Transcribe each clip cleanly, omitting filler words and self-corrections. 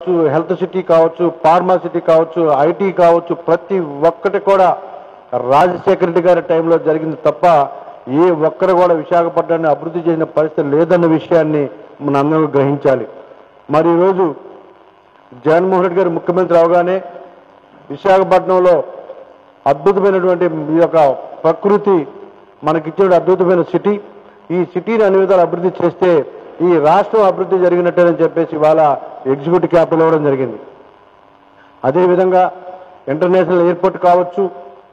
Health city కావచ్చు, pharma city కావచ్చు, IT కావచ్చు, ప్రతి ఒక్కటి కూడా రాజశేఖర రెడ్డి గారి టైంలో జరిగింది తప్ప ఏ ఒక్కరు కూడా విశాఖపట్నాన్ని అభివృద్ధి చేసిన పరిస్థితి లేదన్న విషయాన్ని మన అందరూ గ్రహించాలి. మరి ఈరోజు జగన్మోహన్ రెడ్డి గారు ముఖ్యమంత్రి అవగానే విశాఖపట్నంలో అద్భుతమైనటువంటి ఈ యొక్క ప్రకృతి మనకిచ్చిన అద్భుతమైన సిటీ, ఈ సిటీని అన్ని విధాలు అభివృద్ధి చేస్తే ఈ రాష్ట్రం అభివృద్ధి జరిగినట్టేనని చెప్పేసి ఇవాళ ఎగ్జిక్యూటివ్ క్యాపిటల్ ఇవ్వడం జరిగింది. అదేవిధంగా ఇంటర్నేషనల్ ఎయిర్పోర్ట్ కావచ్చు,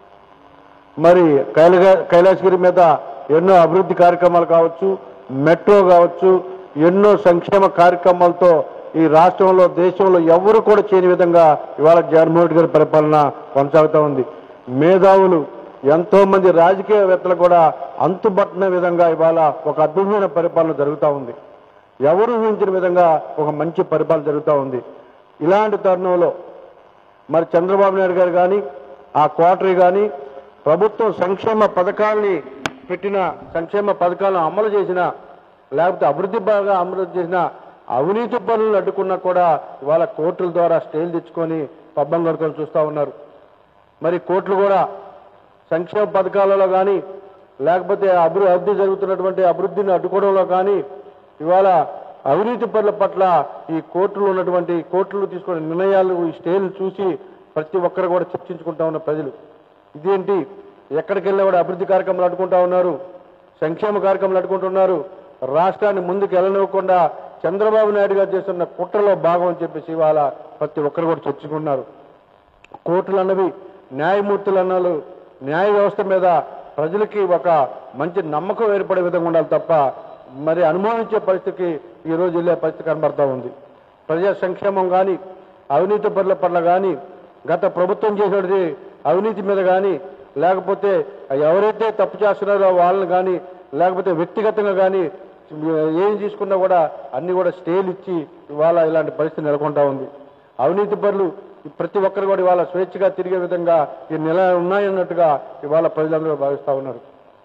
మరి కైలాసగిరి మీద ఎన్నో అభివృద్ధి కార్యక్రమాలు కావచ్చు, మెట్రో కావచ్చు, ఎన్నో సంక్షేమ కార్యక్రమాలతో ఈ రాష్ట్రంలో దేశంలో ఎవరు కూడా చేయని విధంగా ఇవాళ జగన్మోహన్ రెడ్డి గారి పరిపాలన కొనసాగుతూ ఉంది. మేధావులు ఎంతో మంది రాజకీయవేత్తలు కూడా అంతుబట్టిన విధంగా ఇవాళ ఒక అద్భుతమైన పరిపాలన జరుగుతూ ఉంది. ఎవరు ఊహించిన విధంగా ఒక మంచి పరిపాలన జరుగుతూ ఉంది. ఇలాంటి తరుణంలో మరి చంద్రబాబు నాయుడు గారు కానీ, ఆ క్వార్టరీ కానీ ప్రభుత్వం సంక్షేమ పథకాల్ని పెట్టిన, సంక్షేమ పథకాలను అమలు చేసిన, లేకపోతే అభివృద్ధి బాగా అమలు చేసిన అవినీతి పనులను అడ్డుకున్నా కూడా ఇవాళ కోర్టుల ద్వారా స్టేలు తెచ్చుకొని పబ్బం గడుకొని చూస్తూ ఉన్నారు. మరి కోర్టులు కూడా సంక్షేమ పథకాలలో కానీ, లేకపోతే అభివృద్ధి జరుగుతున్నటువంటి అభివృద్ధిని అడ్డుకోవడంలో కానీ ఇవాళ అవినీతి పనుల పట్ల ఈ కోర్టులు ఉన్నటువంటి కోర్టులు తీసుకునే నిర్ణయాలు, ఈ స్టేలు చూసి ప్రతి ఒక్కరు కూడా చర్చించుకుంటా ఉన్న ప్రజలు ఇదేంటి, ఎక్కడికి వెళ్ళినా కూడా అభివృద్ధి కార్యక్రమాలు అడ్డుకుంటా ఉన్నారు, సంక్షేమ కార్యక్రమాలు అడ్డుకుంటున్నారు, రాష్ట్రాన్ని ముందుకు వెళ్ళనివ్వకుండా చంద్రబాబు నాయుడు గారు చేస్తున్న కుట్రలో భాగం అని చెప్పేసి ఇవాళ ప్రతి ఒక్కరు కూడా చర్చించుకుంటున్నారు. కోర్టులు అన్నవి న్యాయమూర్తులు అన్నారు, న్యాయ వ్యవస్థ మీద ప్రజలకి ఒక మంచి నమ్మకం ఏర్పడే విధంగా ఉండాలి తప్ప మరి అనుమానించే పరిస్థితికి ఈరోజు వెళ్ళే పరిస్థితి కనబడతా ఉంది. ప్రజా సంక్షేమం కానీ, అవినీతి పనుల పట్ల కానీ, గత ప్రభుత్వం చేసేది అవినీతి మీద కానీ, లేకపోతే ఎవరైతే తప్పు చేస్తున్నారో వాళ్ళని కానీ, లేకపోతే వ్యక్తిగతంగా కానీ ఏం తీసుకున్నా కూడా అన్ని కూడా స్టేలు ఇచ్చి ఇవాళ ఇలాంటి పరిస్థితి నెలకొంటా ఉంది. అవినీతి పనులు ప్రతి ఒక్కరు కూడా ఇవాళ స్వేచ్ఛగా తిరిగే విధంగా ఈ నెల ఉన్నాయన్నట్టుగా ఇవాళ ప్రజలందరూ భావిస్తూ ఉన్నారు.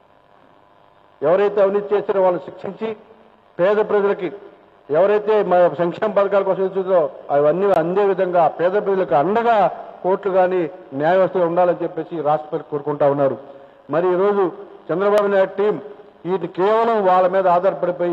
ఎవరైతే అవినీతి చేస్తారో వాళ్ళని శిక్షించి పేద ప్రజలకి ఎవరైతే సంక్షేమ పథకాల కోసం ఎదుగుతుందో అవన్నీ అందే విధంగా పేద ప్రజలకు అండగా కోర్టులు కానీ న్యాయ వ్యవస్థలు ఉండాలని చెప్పేసి రాష్ట్రపతి కోరుకుంటా ఉన్నారు. మరి ఈరోజు చంద్రబాబు నాయుడు టీం వీటి కేవలం వాళ్ళ మీద ఆధారపడిపోయి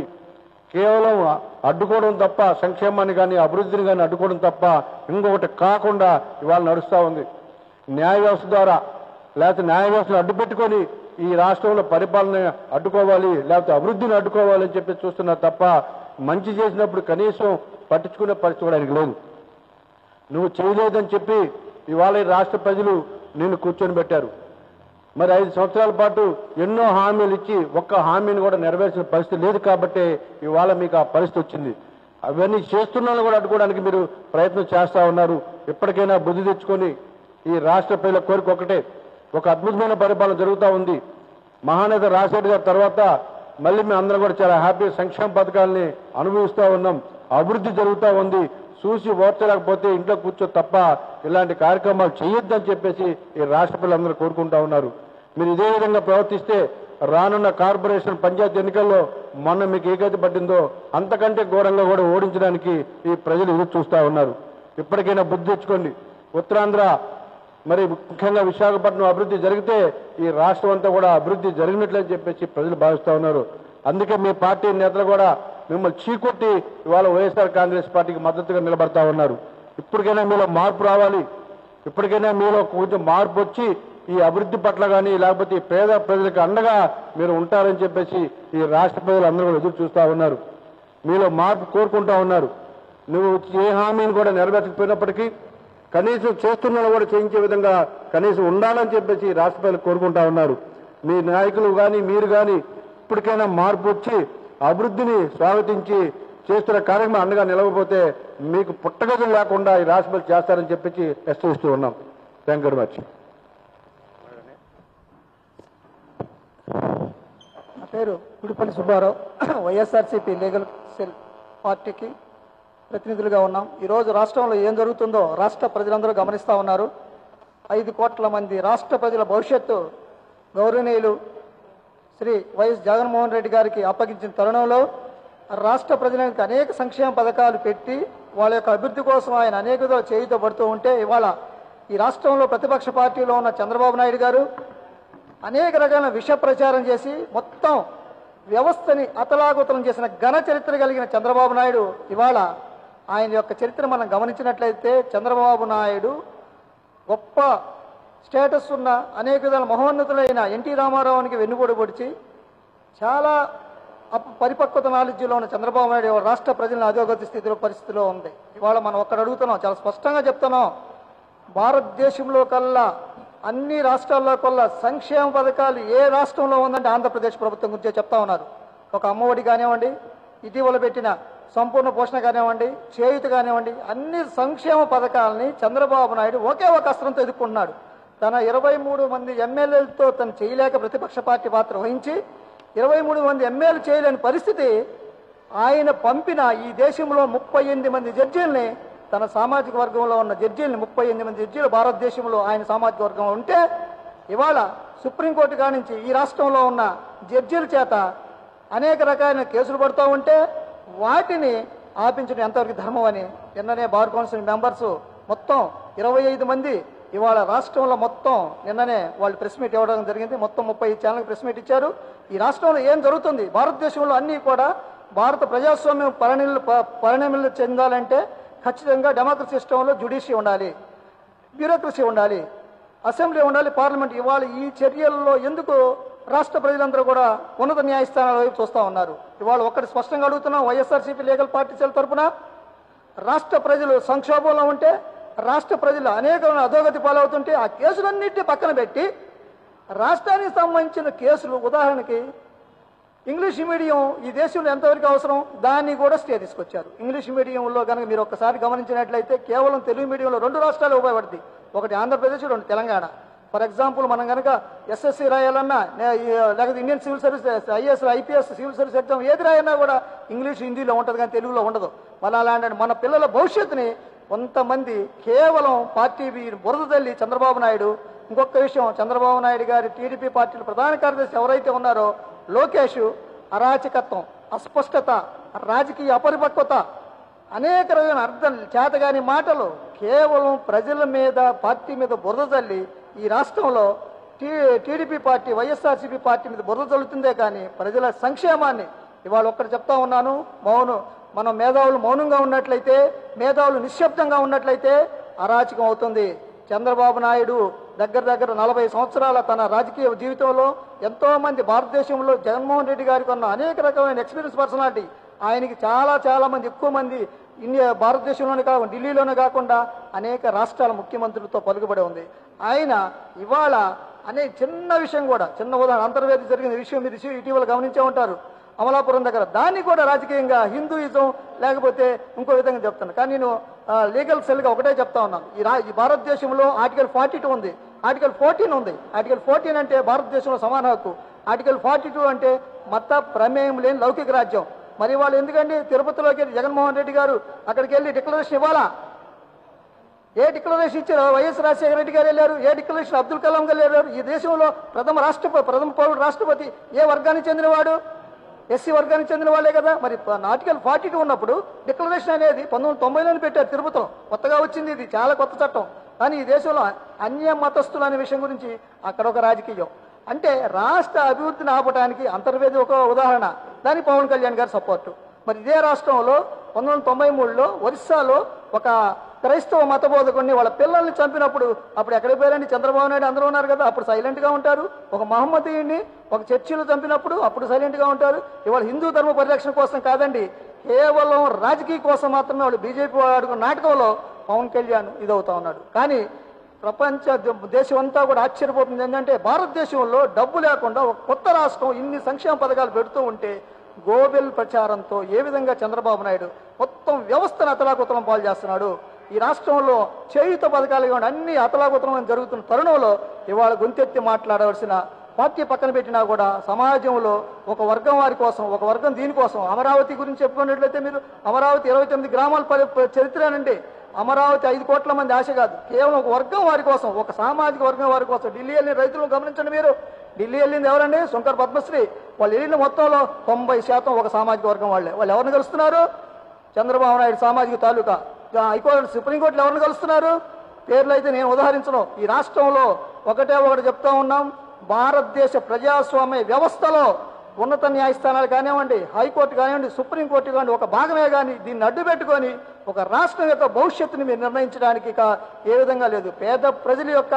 కేవలం అడ్డుకోవడం తప్ప, సంక్షేమాన్ని కానీ అభివృద్ధిని కానీ అడ్డుకోవడం తప్ప ఇంకొకటి కాకుండా ఇవాళ నడుస్తూ ఉంది. న్యాయ వ్యవస్థ ద్వారా లేకపోతే న్యాయ వ్యవస్థను అడ్డుపెట్టుకొని ఈ రాష్ట్రంలో పరిపాలన అడ్డుకోవాలి, లేకపోతే అభివృద్ధిని అడ్డుకోవాలి అని చెప్పి చూస్తున్నారు తప్ప మంచి చేసినప్పుడు కనీసం పట్టించుకునే పరిస్థితి కూడా ఆయనకు లేదు. నువ్వు చేయలేదని చెప్పి ఇవాళ ఈ రాష్ట్ర ప్రజలు నిన్ను కూర్చొని పెట్టారు. మరి 5 సంవత్సరాల పాటు ఎన్నో హామీలు ఇచ్చి ఒక్క హామీని కూడా నెరవేర్చిన పరిస్థితి లేదు కాబట్టి ఇవాళ మీకు ఆ పరిస్థితి వచ్చింది. అవన్నీ చేస్తున్నాను కూడా అడ్డుకోవడానికి మీరు ప్రయత్నం చేస్తూ ఉన్నారు. ఎప్పటికైనా బుద్ధి తెచ్చుకొని ఈ రాష్ట్ర ప్రజల కోరిక ఒకటే, ఒక అద్భుతమైన పరిపాలన జరుగుతూ ఉంది. మహానేత రాజశేఖర్ గారి తర్వాత మళ్ళీ మేము అందరం కూడా చాలా హ్యాపీ సంక్షేమ పథకాలని అనుభవిస్తూ ఉన్నాం, అభివృద్ధి జరుగుతూ ఉంది. చూసి ఓర్చలేకపోతే ఇంట్లో కూర్చో తప్ప ఇలాంటి కార్యక్రమాలు చేయొద్దని చెప్పేసి ఈ రాష్ట్ర ప్రజలందరూ కోరుకుంటా ఉన్నారు. మీరు ఇదే విధంగా ప్రవర్తిస్తే రానున్న కార్పొరేషన్ పంచాయతీ ఎన్నికల్లో మొన్న మీకు ఏ గతి పట్టిందో అంతకంటే ఘోరంగా కూడా ఓడించడానికి ఈ ప్రజలు ఎదురు చూస్తూ ఉన్నారు. ఇప్పటికైనా బుద్ధి తెచ్చుకోండి. ఉత్తరాంధ్ర మరి ముఖ్యంగా విశాఖపట్నం అభివృద్ధి జరిగితే ఈ రాష్ట్రం అంతా కూడా అభివృద్ధి జరిగినట్లని చెప్పేసి ప్రజలు భావిస్తూ ఉన్నారు. అందుకే మీ పార్టీ నేతలు కూడా మిమ్మల్ని చీకొట్టి ఇవాళ వైఎస్ఆర్ కాంగ్రెస్ పార్టీకి మద్దతుగా నిలబడతా ఉన్నారు. ఇప్పటికైనా మీలో మార్పు రావాలి, ఇప్పటికైనా మీలో కొంచెం మార్పు వచ్చి ఈ అభివృద్ధి పట్ల కానీ లేకపోతే ఈ పేద ప్రజలకు అండగా మీరు ఉంటారని చెప్పేసి ఈ రాష్ట్ర ప్రజలు అందరూ కూడా ఎదురు చూస్తూ ఉన్నారు. మీలో మార్పు కోరుకుంటా ఉన్నారు. నువ్వు ఏ హామీని కూడా నెరవేర్చకపోయినప్పటికీ కనీసం చేస్తున్నా కూడా చేయించే విధంగా కనీసం ఉండాలని చెప్పేసి రాష్ట్ర ప్రజలు కోరుకుంటా ఉన్నారు. మీ నాయకులు కానీ మీరు కానీ ఇప్పటికైనా మార్పు వచ్చి అభివృద్ధిని స్వాగతించి చేస్తున్న కార్యక్రమం అండగా నిలవకపోతే మీకు పుట్టగతులు లేకుండా ఈ రాష్ట్ర ప్రజలు చేస్తారని చెప్పేసి హెచ్చరిస్తూ ఉన్నాం. Thank you very much. నా పేరు Gudipalli Subbarao, YSRCP legal cell పార్టీకి ప్రతినిధులుగా ఉన్నాం. ఈరోజు రాష్ట్రంలో ఏం జరుగుతుందో రాష్ట్ర ప్రజలందరూ గమనిస్తూ ఉన్నారు. 5 కోట్ల మంది రాష్ట్ర ప్రజల భవిష్యత్తు గౌరవనీయులు శ్రీ వైఎస్ జగన్మోహన్ రెడ్డి గారికి అప్పగించిన తరుణంలో రాష్ట్ర ప్రజలకు అనేక సంక్షేమ పథకాలు పెట్టి వాళ్ళ యొక్క అభివృద్ధి కోసం ఆయన అనేక విధాలు చేయుతో పడుతూ ఉంటే, ఇవాళ ఈ రాష్ట్రంలో ప్రతిపక్ష పార్టీలో ఉన్న చంద్రబాబు నాయుడు గారు అనేక రకాల విష ప్రచారం చేసి మొత్తం వ్యవస్థని అతలాకుతలం చేసిన ఘన చరిత్ర కలిగిన చంద్రబాబు నాయుడు, ఇవాళ ఆయన యొక్క చరిత్ర మనం గమనించినట్లయితే చంద్రబాబు నాయుడు గొప్ప స్టేటస్ ఉన్న అనేక విధాల మహోన్నతులైన ఎన్టీ రామారావునికి వెన్నుపోటు పొడిచి చాలా పరిపక్వత నాలెడ్జ్లో ఉన్న చంద్రబాబు నాయుడు ఇవాళ రాష్ట్ర ప్రజలను అధోగతి స్థితిలో పరిస్థితిలో ఉంది. ఇవాళ మనం ఒక్కడ అడుగుతున్నాం, చాలా స్పష్టంగా చెప్తున్నాం, భారతదేశంలో కల్లా అన్ని రాష్ట్రాల్లో కల్లా సంక్షేమ పథకాలు ఏ రాష్ట్రంలో ఉందంటే ఆంధ్రప్రదేశ్ ప్రభుత్వం గురించే చెప్తా ఉన్నారు. ఒక అమ్మఒడి కానివ్వండి, ఇటీవల పెట్టిన సంపూర్ణ పోషణ కానివ్వండి, చేయూత కానివ్వండి, అన్ని సంక్షేమ పథకాలని చంద్రబాబు నాయుడు ఒకే ఒక అస్త్రంతో ఎదుర్కొంటున్నాడు. తన 23 మంది ఎమ్మెల్యేలతో తను చేయలేక ప్రతిపక్ష పార్టీ పాత్ర వహించి 23 మంది ఎమ్మెల్యేలు చేయలేని పరిస్థితి, ఆయన పంపిన ఈ దేశంలో 38 మంది జడ్జీలని, తన సామాజిక వర్గంలో ఉన్న జడ్జీలని 38 మంది జడ్జీలు భారతదేశంలో ఆయన సామాజిక వర్గంలో ఉంటే, ఇవాళ సుప్రీంకోర్టు కానించి ఈ రాష్ట్రంలో ఉన్న జడ్జీల చేత అనేక రకాలైన కేసులు పడుతూ ఉంటే వాటిని ఆపించడం ఎంతవరకు ధర్మం అని నిన్ననే బార్ కౌన్సిల్ మెంబర్స్ మొత్తం 25 మంది ఇవాళ రాష్ట్రంలో మొత్తం నిన్ననే వాళ్ళు ప్రెస్ మీట్ ఇవ్వడం జరిగింది. మొత్తం 30 ఛానల్ ప్రెస్ మీట్ ఇచ్చారు. ఈ రాష్ట్రంలో ఏం జరుగుతుంది, భారతదేశంలో అన్నీ కూడా భారత ప్రజాస్వామ్యం పరిణామాలు చెందాలంటే ఖచ్చితంగా డెమోక్రసీ సిస్టంలో జ్యుడిషియరీ ఉండాలి, బ్యూరోక్రసీ ఉండాలి, అసెంబ్లీ ఉండాలి, పార్లమెంట్. ఇవాళ ఈ చర్యల్లో ఎందుకు రాష్ట్ర ప్రజలందరూ కూడా ఉన్నత న్యాయస్థానాల వైపు చూస్తూ ఉన్నారు? ఇవాళ ఒక్కటి స్పష్టంగా అడుగుతున్నాం, వైఎస్ఆర్సీపీ లీగల్ పార్టీల తరఫున రాష్ట్ర ప్రజలు సంక్షోభంలో ఉంటే, రాష్ట్ర ప్రజలు అనేక అధోగతి పాలవుతుంటే ఆ కేసులన్నింటినీ పక్కన పెట్టి రాష్ట్రానికి సంబంధించిన కేసులు, ఉదాహరణకి ఇంగ్లీష్ మీడియం ఈ దేశంలో ఎంతవరకు అవసరం దాన్ని కూడా స్టే తీసుకొచ్చారు. ఇంగ్లీష్ మీడియంలో కనుక మీరు ఒక్కసారి గమనించినట్లయితే కేవలం తెలుగు మీడియంలో 2 రాష్ట్రాలు ఉపయోగపడుతుంది, ఒకటి ఆంధ్రప్రదేశ్, 2 తెలంగాణ. ఫర్ ఎగ్జాంపుల్ మనం కనుక ఎస్ఎస్సి రాయాలన్నా లేకపోతే Indian civil service IAS IPS civil service exam ఏది రాయన్నా కూడా ఇంగ్లీష్ హిందీలో ఉంటుంది కానీ తెలుగులో ఉండదు. మళ్ళీ అలాంటి మన పిల్లల భవిష్యత్తుని కొంతమంది కేవలం పార్టీ బురద తల్లి చంద్రబాబు నాయుడు. ఇంకొక విషయం, చంద్రబాబు నాయుడు గారి టీడీపీ పార్టీల ప్రధాన కార్యదర్శి ఎవరైతే ఉన్నారో లోకేష్, అరాచకత్వం, అస్పష్టత, రాజకీయ అపరిపక్వత, అనేక రకమైన అర్థం చేతగాని మాటలు కేవలం ప్రజల మీద పార్టీ మీద బురద తల్లి ఈ రాష్ట్రంలో టీడీపీ పార్టీ వైఎస్ఆర్సీపీ పార్టీ మీద బురద చల్లుతుందే కానీ ప్రజల సంక్షేమాన్ని ఇవాళ ఒక్కటి చెప్తా ఉన్నాను, మనం మేధావులు మౌనంగా ఉన్నట్లయితే, మేధావులు నిశ్శబ్దంగా ఉన్నట్లయితే అరాచకం అవుతుంది. చంద్రబాబు నాయుడు దగ్గర 40 సంవత్సరాల తన రాజకీయ జీవితంలో ఎంతో మంది భారతదేశంలో జగన్మోహన్ రెడ్డి గారికి ఉన్న అనేక రకమైన ఎక్స్పీరియన్స్ పర్సనాలిటీ, ఆయనకి చాలా మంది ఎక్కువ మంది భారతదేశంలోనే కాకుండా ఢిల్లీలోనే కాకుండా అనేక రాష్ట్రాల ముఖ్యమంత్రులతో పలుకుబడి ఉంది. ఆయన ఇవాళ అనే చిన్న విషయం కూడా, చిన్న ఉదాహరణ, అంతర్వేది జరిగిన విషయం మీరు ఇటీవల గమనించే ఉంటారు అమలాపురం దగ్గర, దాన్ని కూడా రాజకీయంగా హిందూయిజం లేకపోతే ఇంకో విధంగా చెప్తాను. కానీ నేను లీగల్ సెల్గా ఒకటే చెప్తా ఉన్నాను, ఈ భారతదేశంలో ఆర్టికల్ 42 ఉంది, ఆర్టికల్ 14 ఉంది. ఆర్టికల్ 14 అంటే భారతదేశంలో సమాన హక్కు, ఆర్టికల్ 42 అంటే మత ప్రమేయం లేని లౌకిక రాజ్యం. మరి వాళ్ళు ఎందుకండి తిరుపతిలోకి జగన్మోహన్ రెడ్డి గారు అక్కడికి వెళ్ళి డిక్లరేషన్ ఇవ్వాలా? ఏ డిక్లరేషన్ ఇచ్చారు? వైఎస్ రాజశేఖర రెడ్డి గారు వెళ్ళారు. ఏ డిక్లరేషన్ అబ్దుల్ కలాం గారు వెళ్ళారు? ఈ దేశంలో ప్రథమ పౌరుడు రాష్ట్రపతి ఏ వర్గానికి చెందినవాడు? ఎస్సీ వర్గానికి చెందిన వాళ్ళే కదా. మరి ఆర్టికల్ 42 ఉన్నప్పుడు డిక్లరేషన్ అనేది 1990లోనే పెట్టారు తిరుపతిలో, కొత్తగా వచ్చింది, ఇది చాలా కొత్త చట్టం. కానీ ఈ దేశంలో అన్య మతస్థులు అనే విషయం గురించి అక్కడ ఒక రాజకీయం. అంటే రాష్ట్ర అభివృద్ధిని ఆపడానికి అంతర్వేది ఒక ఉదాహరణ, దానికి పవన్ కళ్యాణ్ గారి సపోర్టు. మరి ఇదే రాష్ట్రంలో 1993లో ఒరిస్సాలో ఒక క్రైస్తవ మత బోధకుడిని వాళ్ళ పిల్లల్ని చంపినప్పుడు అప్పుడు ఎక్కడికి పోయారండి? చంద్రబాబు నాయుడు అందరూ ఉన్నారు కదా, అప్పుడు సైలెంట్గా ఉంటారు. ఒక మహమ్మదీయుడిని ఒక చర్చిలో చంపినప్పుడు అప్పుడు సైలెంట్గా ఉంటారు. ఇవాళ హిందూ ధర్మ పరిరక్షణ కోసం కాదండి, కేవలం రాజకీయ కోసం మాత్రమే వాళ్ళు బీజేపీ ఆడుకున్న నాటకంలో పవన్ కళ్యాణ్ ఇదవుతా ఉన్నాడు. కానీ ప్రపంచ దేశం అంతా కూడా ఆశ్చర్యపోతుంది ఏంటంటే భారతదేశంలో డబ్బు లేకుండా ఒక కొత్త రాష్ట్రం ఇన్ని సంక్షేమ పథకాలు పెడుతూ ఉంటే గోబెల్ ప్రచారంతో ఏ విధంగా చంద్రబాబు నాయుడు మొత్తం వ్యవస్థను అతలాకుతలం పాలు చేస్తున్నాడు. ఈ రాష్ట్రంలో చేయుత పథకాలు ఇవ్వండి అన్ని అతలాకుతలం జరుగుతున్న తరుణంలో ఇవాళ గొంతెత్తి మాట్లాడవలసిన పార్టీ పక్కన పెట్టినా కూడా సమాజంలో ఒక వర్గం వారి కోసం, ఒక వర్గం దీనికోసం. అమరావతి గురించి చెప్పుకున్నట్లయితే మీరు అమరావతి 29 గ్రామాల చరిత్రనండి. అమరావతి 5 కోట్ల మంది ఆశ కాదు, కేవలం ఒక వర్గం వారి కోసం, ఒక సామాజిక వర్గం వారి కోసం. ఢిల్లీ వెళ్ళిన రైతులను గమనించండి మీరు. ఢిల్లీ వెళ్ళింది ఎవరండి? శంకర్ పద్మశ్రీ వాళ్ళు వెళ్ళిన మొత్తంలో 90% ఒక సామాజిక వర్గం వాళ్ళే. వాళ్ళు ఎవరిని కలుస్తున్నారు? చంద్రబాబు నాయుడు సామాజిక తాలూకా హైకోర్టు సుప్రీంకోర్టులో ఎవరిని కలుస్తున్నారు? పేర్లు అయితే నేను ఉదాహరించను. ఈ రాష్ట్రంలో ఒకటి చెప్తా ఉన్నాం, భారతదేశ ప్రజాస్వామ్య వ్యవస్థలో ఉన్నత న్యాయస్థానాలు కానివ్వండి, హైకోర్టు కానివ్వండి, సుప్రీంకోర్టు కానివ్వండి, ఒక భాగమే కానీ దీన్ని అడ్డు పెట్టుకొని ఒక రాష్ట్రం యొక్క భవిష్యత్తుని మీరు నిర్ణయించడానికి ఏ విధంగా లేదు. పేద ప్రజల యొక్క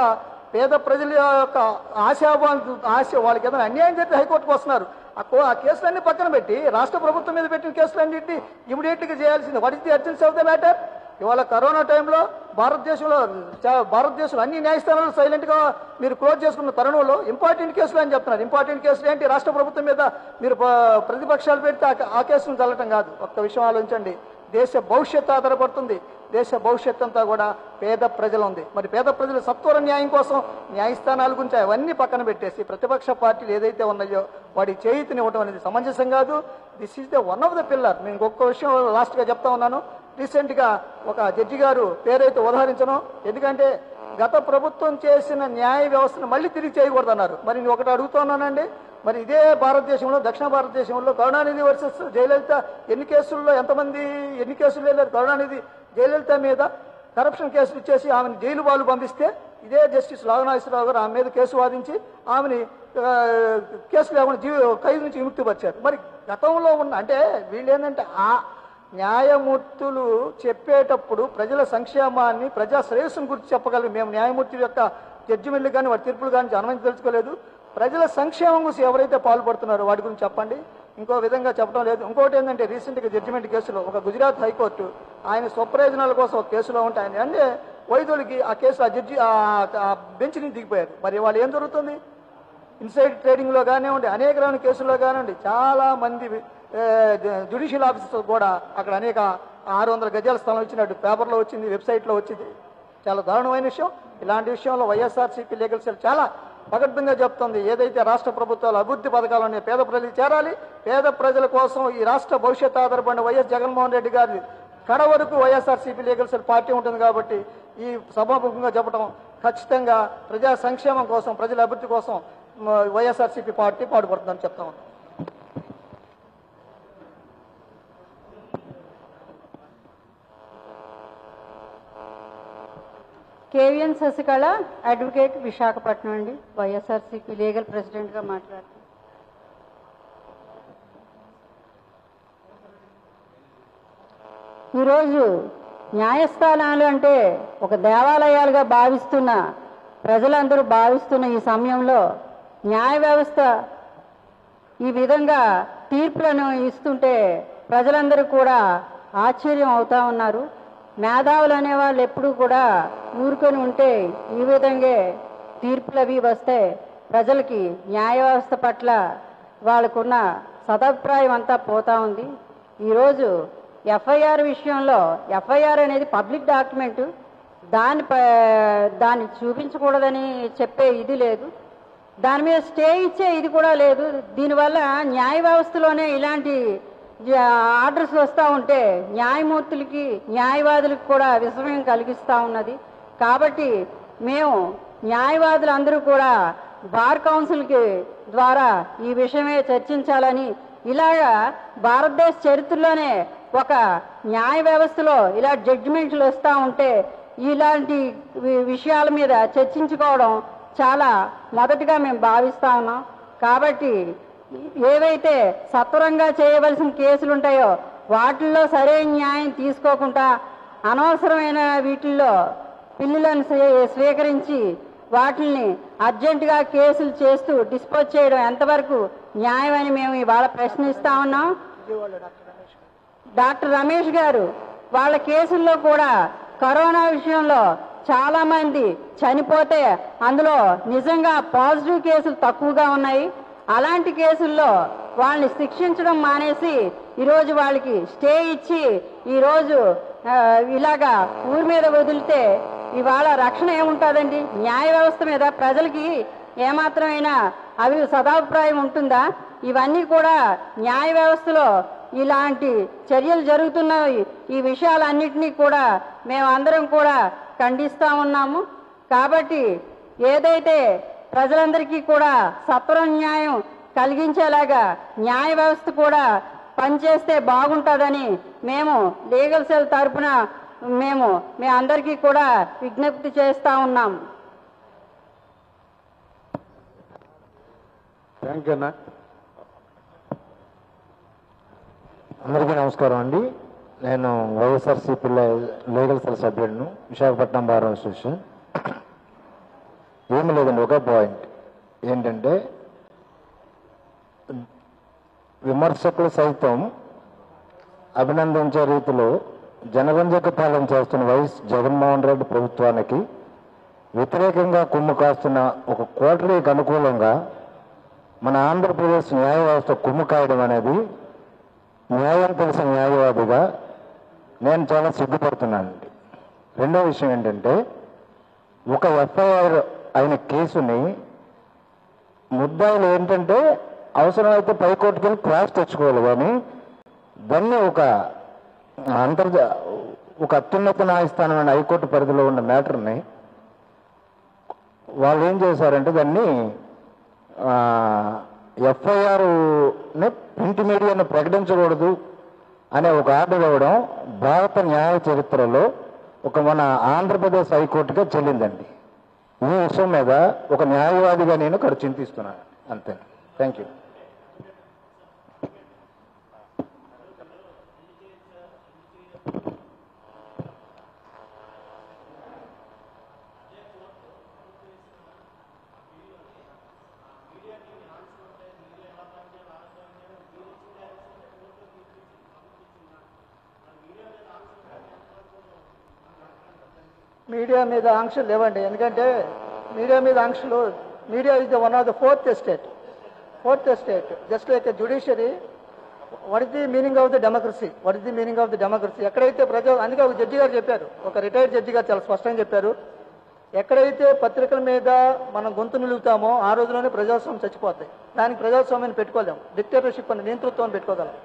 ఆశ వాళ్ళకి ఏదైనా అన్యాయం చేస్తే హైకోర్టుకు వస్తున్నారు. ఆ కేసులన్నీ పక్కన పెట్టి రాష్ట్ర ప్రభుత్వం మీద పెట్టిన కేసులన్నింటినీ ఇమీడియట్గా చేయాల్సింది. What is the urgency of the matter? ఇవాళ కరోనా టైంలో భారతదేశంలో అన్ని న్యాయస్థానాలు సైలెంట్గా మీరు క్లోజ్ చేసుకున్న తరుణంలో ఇంపార్టెంట్ కేసులు అని చెప్తున్నారు. ఇంపార్టెంట్ కేసులు ఏంటి? రాష్ట్ర ప్రభుత్వం మీద మీరు ప్రతిపక్షాలు పెడితే ఆ కేసును చల్లటం కాదు. ఒక్క విషయం ఆలోచించండి, దేశ భవిష్యత్తు ఆధారపడుతుంది. దేశ భవిష్యత్తు అంతా కూడా పేద ప్రజలు ఉంది. మరి పేద ప్రజల సత్వర న్యాయం కోసం న్యాయస్థానాల గురించి అవన్నీ పక్కన పెట్టేసి ప్రతిపక్ష పార్టీలు ఏదైతే ఉన్నాయో వాడి చేయితనివ్వడం అనేది సమంజసం కాదు. This is the one of the pillar. నేను ఇంకొక విషయం లాస్ట్గా చెప్తా ఉన్నాను. రీసెంట్గా ఒక జడ్జి గారు పేరైతే ఉదాహరించను, ఎందుకంటే గత ప్రభుత్వం చేసిన న్యాయ వ్యవస్థను మళ్ళీ తిరిగి చేయకూడదన్నారు. మరి నేను ఒకటి అడుగుతున్నానండి, మరి ఇదే భారతదేశంలో దక్షిణ భారతదేశంలో కరుణానిధి వర్సెస్ జయలలిత ఎన్ని కేసులు వెళ్ళారు? కరుణానిధి జయలలిత మీద కరప్షన్ కేసులు ఇచ్చేసి ఆమెను జైలు వాళ్ళు పంపిస్తే ఇదే జస్టిస్ నాగనాగేశ్వరరావు గారు ఆమె మీద కేసు వాదించి ఆమెని కేసు లేకుండా ఖైదు నుంచి విముక్తిపరిచారు. మరి గతంలో ఉన్న అంటే వీళ్ళు ఏంటంటే ఆ న్యాయమూర్తులు చెప్పేటప్పుడు ప్రజల సంక్షేమాన్ని ప్రజా శ్రేయస్సును గురించి చెప్పగలరు. మేము న్యాయమూర్తుల యొక్క జడ్జిమెంట్లు కానీ వాటి తీర్పులు కానీ అనుమతి తెలుసుకోలేదు. ప్రజల సంక్షేమం గురించి ఎవరైతే పాల్పడుతున్నారో వాటి గురించి చెప్పండి. ఇంకో విధంగా చెప్పడం లేదు. ఇంకోటి ఏంటంటే రీసెంట్గా జడ్జిమెంట్ కేసులో ఒక గుజరాత్ హైకోర్టు ఆయన స్వప్రయోజనాల కోసం ఒక కేసులో ఉంటే ఆయన అంటే వైద్యులకి ఆ కేసు ఆ జడ్జి ఆ బెంచ్ నుంచి దిగిపోయారు. మరి వాళ్ళు ఏం జరుగుతుంది? ఇన్సైడ్ ట్రేడింగ్లో కానివ్వండి, అనేక రకమైన కేసుల్లో కానివ్వండి, చాలా మంది జ్యుడిషియల్ ఆఫీసర్స్ కూడా అక్కడ అనేక 600 గజాల స్థలం ఇచ్చినట్టు పేపర్లో వచ్చింది, వెబ్సైట్లో వచ్చింది. చాలా దారుణమైన విషయం. ఇలాంటి విషయంలో వైఎస్ఆర్సీపీ లీగల్ సెల్ చాలా పకడ్బందీగా చెప్తుంది. ఏదైతే రాష్ట్ర ప్రభుత్వాలు అభివృద్ధి పథకాలు పేద ప్రజలకు చేరాలి, పేద ప్రజల కోసం ఈ రాష్ట్ర భవిష్యత్తు ఆధారపడిన వైఎస్ జగన్మోహన్ రెడ్డి గారి కడ వరకు వైఎస్ఆర్సీపీ లీగల్ సెల్ పార్టీ ఉంటుంది. కాబట్టి ఈ సభాముఖంగా చెప్పడం ఖచ్చితంగా ప్రజా సంక్షేమం కోసం, ప్రజల అభివృద్ధి కోసం వైఎస్ఆర్సీపీ పార్టీ పాటుపడుతుందని చెప్తా ఉన్నాం. కేవీఎన్ శశికళ, అడ్వకేట్, విశాఖపట్నం అండి. వైఎస్ఆర్సీపీ లీగల్ ప్రెసిడెంట్గా మాట్లాడుతున్నాను. ఈరోజు న్యాయస్థానాలు అంటే ఒక దేవాలయాలుగా భావిస్తున్న ప్రజలందరూ భావిస్తున్న ఈ సమయంలో న్యాయ వ్యవస్థ ఈ విధంగా తీర్పులను ఇస్తుంటే ప్రజలందరూ కూడా ఆశ్చర్యం అవుతా ఉన్నారు. మేధావులు అనేవాళ్ళు ఎప్పుడూ కూడా ఊరుకొని ఉంటే ఈ విధంగా తీర్పులు అవి వస్తే ప్రజలకి న్యాయ వ్యవస్థ పట్ల వాళ్ళకున్న సదభిప్రాయం అంతా పోతా ఉంది. ఈరోజు ఎఫ్ఐఆర్ విషయంలో ఎఫ్ఐఆర్ అనేది పబ్లిక్ డాక్యుమెంటు, దాన్ని చూపించకూడదని చెప్పే ఇది లేదు, దాని మీద స్టే ఇచ్చే ఇది కూడా లేదు. దీనివల్ల న్యాయ వ్యవస్థలోనే ఇలాంటి ఆర్డర్స్ వస్తూ ఉంటే న్యాయమూర్తులకి న్యాయవాదులకు కూడా విస్మయం కలిగిస్తూ ఉన్నది. కాబట్టి మేము న్యాయవాదులందరూ కూడా బార్ కౌన్సిల్కి ద్వారా ఈ విషయమే చర్చించాలని, ఇలాగా భారతదేశ చరిత్రలోనే ఒక న్యాయ వ్యవస్థలో ఇలా జడ్జిమెంట్లు వస్తూ ఉంటే ఇలాంటి విషయాల మీద చర్చించుకోవడం చాలా మొదటిగా మేము భావిస్తా ఉన్నాం. కాబట్టి ఏవైతే సత్వరంగా చేయవలసిన కేసులు ఉంటాయో వాటిల్లో సరైన న్యాయం తీసుకోకుండా అనవసరమైన వీటిల్లో పిల్లులను స్వీకరించి వాటిని అర్జెంటుగా కేసులు చేస్తూ డిస్పోజ్ చేయడం ఎంతవరకు న్యాయం అని మేము ఇవాళ ప్రశ్నిస్తా ఉన్నాం. డాక్టర్ రమేష్ గారు వాళ్ళ కేసుల్లో కూడా కరోనా విషయంలో చాలా మంది చనిపోతే అందులో నిజంగా పాజిటివ్ కేసులు తక్కువగా ఉన్నాయి. అలాంటి కేసుల్లో వాళ్ళని శిక్షించడం మానేసి ఈరోజు వాళ్ళకి స్టే ఇచ్చి ఈరోజు ఇలాగా ఊరి మీద వదిలితే ఇవాళ రక్షణ ఏముంటుందండి? న్యాయ వ్యవస్థ మీద ప్రజలకి ఏమాత్రమైనా సదాభిప్రాయం ఉంటుందా? ఇవన్నీ కూడా న్యాయ వ్యవస్థలో ఇలాంటి చర్యలు జరుగుతున్నాయి. ఈ విషయాలన్నింటినీ కూడా మేమందరం కూడా ఖండిస్తూ ఉన్నాము. కాబట్టి ఏదైతే ప్రజలందరికీ కూడా సత్వర న్యాయం కలిగించేలాగా న్యాయ వ్యవస్థ కూడా పనిచేస్తే బాగుంటుందని మేము లీగల్ సెల్ తరఫున మేము అందరికీ కూడా విజ్ఞప్తి చేస్తూ ఉన్నాం. థ్యాంక్ యూ అన్న. అందరికీ నమస్కారం అండి. నేను వైఎస్ఆర్సీపీ లీగల్ సెల్ సభ్యులను, విశాఖపట్నం బార్ అసోసియేషన్. ఏమి లేదండి, ఒక పాయింట్ ఏంటంటే విమర్శకులు సైతం అభినందించే రీతిలో జనరంజక పాలన చేస్తున్న వైఎస్ జగన్మోహన్ రెడ్డి ప్రభుత్వానికి వ్యతిరేకంగా కుమ్ము కాస్తున్న ఒక కోటరీకి అనుకూలంగా మన ఆంధ్రప్రదేశ్ న్యాయ వ్యవస్థ కుమ్ము కాయడం అనేది న్యాయం తెలిసిన న్యాయవాదిగా నేను చాలా సిగ్గుపడుతున్నానండి. రెండో విషయం ఏంటంటే, ఒక ఎఫ్ఐఆర్ అయిన కేసుని ముద్దాయిలు ఏంటంటే అవసరమైతే పైకోర్టుకి వెళ్ళి క్రాస్ తెచ్చుకోవాలి, కానీ దాన్ని ఒక అత్యున్నత న్యాయస్థానం అనే హైకోర్టు పరిధిలో ఉన్న మ్యాటర్ని వాళ్ళు ఏం చేశారంటే దాన్ని ఎఫ్ఐఆర్ని ప్రింట్ మీడియాను ప్రకటించకూడదు అనే ఒక ఆర్డర్ ఇవ్వడం భారత న్యాయ చరిత్రలో మన ఆంధ్రప్రదేశ్ హైకోర్టుగా చెల్లిందండి. ఈ విషయం మీద ఒక న్యాయవాదిగా నేను ఇక్కడ చింతిస్తున్నాను. అంతే. Thank you. మీడియా మీద ఆంక్షలు లేవండి. ఎందుకంటే మీడియా మీద ఆంక్షలు, media is the one of the fourth estate, just like judiciary. What is the meaning of the democracy? ఎక్కడైతే అందుకే ఒక జడ్జి గారు చెప్పారు, ఒక రిటైర్డ్ జడ్జి గారు చాలా స్పష్టంగా చెప్పారు, ఎక్కడైతే పత్రికల మీద మనం గొంతు నిలుగుతామో ఆ రోజులోనే ప్రజాస్వామ్యం చచ్చిపోతాయి. దానికి ప్రజాస్వామ్యాన్ని పెట్టుకోలేము, డిక్టేటర్షిప్ అని నియంతృత్వాన్ని పెట్టుకోగలం.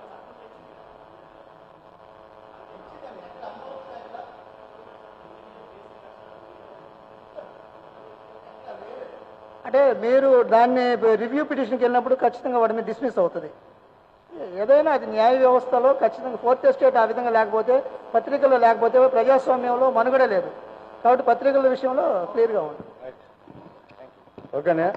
అంటే మీరు దాన్ని రివ్యూ పిటిషన్కి వెళ్ళినప్పుడు ఖచ్చితంగా వాడి మీద డిస్మిస్ అవుతుంది. ఏదైనా అది న్యాయ వ్యవస్థలో ఖచ్చితంగా ఫోర్త్ ఎస్టేట్ ఆ విధంగా లేకపోతే, పత్రికల్లో లేకపోతే ప్రజాస్వామ్యంలో మనుగడ లేదు. కాబట్టి పత్రికల విషయంలో క్లియర్గా ఉంటుంది. ఓకేనే.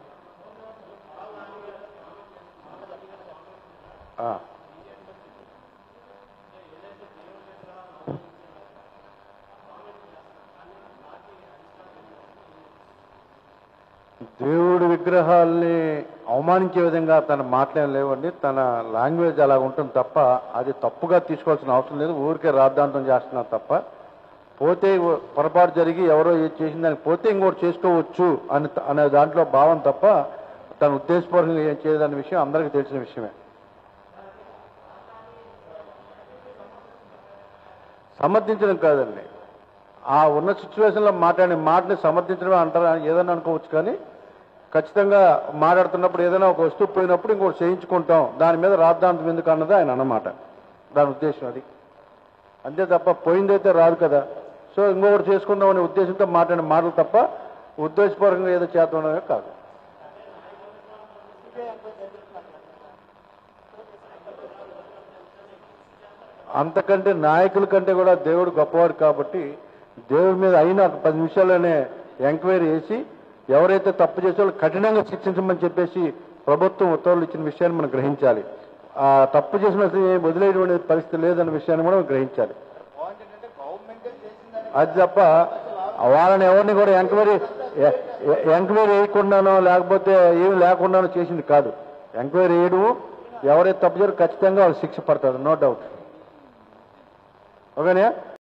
దేవుడి విగ్రహాల్ని అవమానించే విధంగా తన మాటలేం లేవండి. తన లాంగ్వేజ్ అలా ఉంటుంది తప్ప అది తప్పుగా తీసుకోవాల్సిన అవసరం లేదు. ఊరికే రాద్ధాంతం చేస్తున్నారు తప్ప, పోతే పొరపాటు జరిగి ఎవరో ఏది చేసిన దానికి పోతే ఇంకోటి చేసుకోవచ్చు అనే దాంట్లో భావం తప్ప తన ఉద్దేశపూర్వకంగా ఏం చేయదనే విషయం అందరికీ తెలిసిన విషయమే. సమర్థించడం కాదండి, ఆ ఉన్న సిచ్యువేషన్లో మాట్లాడిన మాటని సమర్థించడమే అంటారు, ఏదైనా అనుకోవచ్చు. కానీ ఖచ్చితంగా మాట్లాడుతున్నప్పుడు ఏదైనా ఒక వస్తువు పోయినప్పుడు ఇంకోటి చేయించుకుంటాం, దాని మీద రాద్ధాంతం ఎందుకు అన్నది ఆయన అన్నమాట. దాని ఉద్దేశం అది, అంతే తప్ప పోయిందైతే రాదు కదా. సో ఇంకొకటి చేసుకుందాం అనే ఉద్దేశంతో మాట్లాడిన మాటలు తప్ప ఉద్దేశపూర్వకంగా ఏదో చేద్దామనే కాదు. అంతకంటే నాయకుల కంటే కూడా దేవుడు గొప్పవాడు కాబట్టి దేవుడి మీద అయిన 10 నిమిషాల్లోనే ఎంక్వైరీ చేసి ఎవరైతే తప్పు చేసేవాళ్ళు కఠినంగా శిక్షించమని చెప్పేసి ప్రభుత్వం ఉత్తర్వులు ఇచ్చిన విషయాన్ని మనం గ్రహించాలి. ఆ తప్పు చేసిన వదిలేటువంటి పరిస్థితి లేదన్న విషయాన్ని కూడా గ్రహించాలి. అది తప్ప వాళ్ళని ఎవరిని కూడా ఎంక్వైరీ వేయకుండానో లేకపోతే ఏమి లేకుండానో చేసింది కాదు. ఎంక్వైరీ వేయడం, ఎవరైతే తప్పు చేయాలో ఖచ్చితంగా వాళ్ళు శిక్ష పడతారు, నో డౌట్. ఓకేనా?